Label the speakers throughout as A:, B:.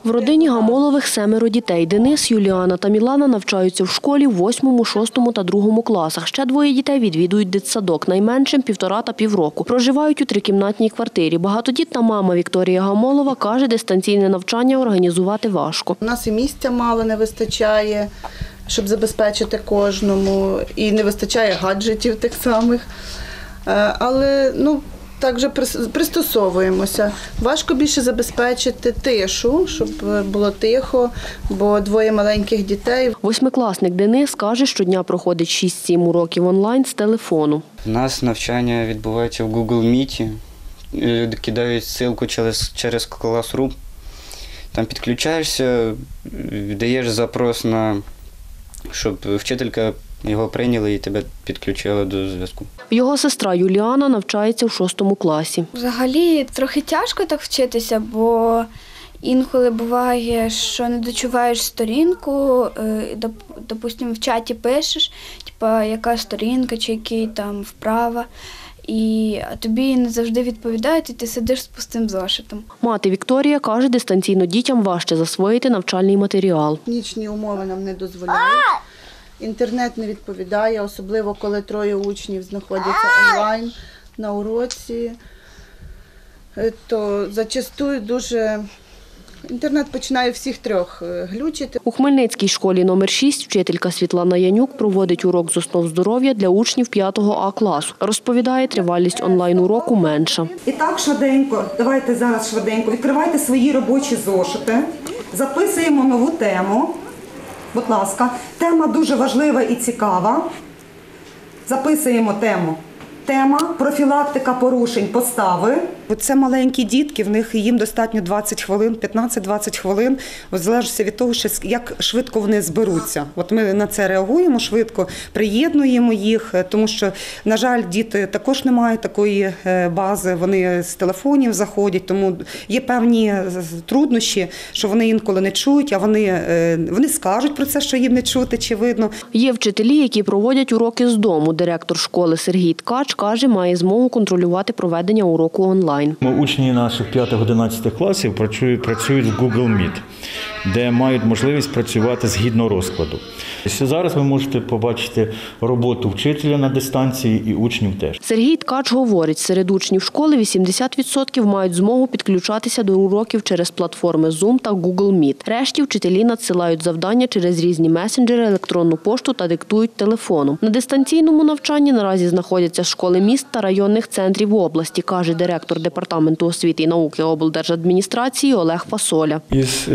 A: В родині Гамолових 7 дітей. Денис, Юліана та Мілана навчаються в школі в 8, 6 та 2 класах. Ще 2 дітей відвідують дитсадок, найменшим – 1,5 та півроку. Проживають у 3-кімнатній квартирі. Багатодітна мама Вікторія Гамолова каже, дистанційне навчання організувати важко.
B: У нас і місця мало не вистачає, щоб забезпечити кожному, і не вистачає гаджетів тих самих. Але так вже пристосовуємося. Важко більше забезпечити тишу, щоб було тихо, бо 2 маленьких дітей.
A: 8-класник Денис каже, щодня проходить 6-7 уроків онлайн з телефону.
C: У нас навчання відбувається в Google Meet, кидають ссылку через Classroom. Там підключаєшся, даєш запрос щоб вчителька його прийняла і тебе підключила до зв'язку.
A: Його сестра Юліана навчається в 6 класі.
D: Взагалі трохи тяжко так вчитися, бо інколи буває, що не дочуваєш сторінку, допустимо, в чаті пишеш, яка сторінка чи який там вправа. І тобі не завжди відповідають, і ти сидиш з пустим зошитом.
A: Мати Вікторія каже, дистанційно дітям важче засвоїти навчальний матеріал.
B: Технічні умови нам не дозволяють. Інтернет не відповідає, особливо коли 3 учнів знаходяться онлайн на уроці. То зачастую дуже інтернет починає всіх 3 глючити.
A: У Хмельницькій школі номер 6 вчителька Світлана Янюк проводить урок з основ здоров'я для учнів 5 А класу. Розповідає, тривалість онлайн-уроку менша.
E: І так швиденько, давайте зараз швиденько, відкривайте свої робочі зошити, записуємо нову тему. Будь ласка, тема дуже важлива і цікава. Записуємо тему. Тема «Профілактика порушень постави». Це маленькі дітки, їм достатньо 20 хвилин, 15-20 хвилин, в залежності від того, як швидко вони зберуться. От ми на це реагуємо швидко, приєднуємо їх, тому що, на жаль, діти також не мають такої бази, вони з телефонів заходять, тому є певні труднощі, що вони інколи не чують, а вони скажуть про це, що їм не чути чи видно.
A: Є вчителі, які проводять уроки з дому. Директор школи Сергій Ткач каже, має змогу контролювати проведення уроку онлайн.
F: Учні наших 5-11 класів працюють в Google Meet, де мають можливість працювати згідно розкладу. Зараз ви можете побачити роботу вчителя на дистанції і учнів теж.
A: Сергій Ткач говорить, серед учнів школи 80% мають змогу підключатися до уроків через платформи Zoom та Google Meet. Решті вчителі надсилають завдання через різні месенджери, електронну пошту та диктують телефоном. На дистанційному навчанні наразі знаходяться школи міст та районних центрів області, каже директор Департаменту освіти і науки облдержадміністрації Олег Фасоля.
G: Із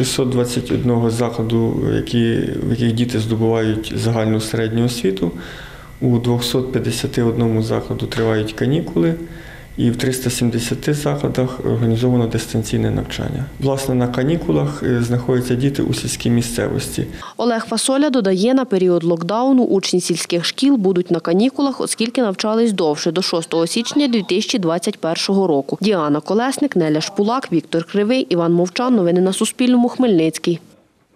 G: 621 закладу, в яких діти здобувають загальну середню освіту, у 251 закладу тривають канікули і в 370 закладах організовано дистанційне навчання. Власне, на канікулах знаходяться діти у сільській місцевості.
A: Олег Фасоля додає, на період локдауну учні сільських шкіл будуть на канікулах, оскільки навчались довше, до 6 січня 2021 року. Діана Колесник, Неля Шпулак, Віктор Кривий, Іван Мовчан. Новини на Суспільному. Хмельницький.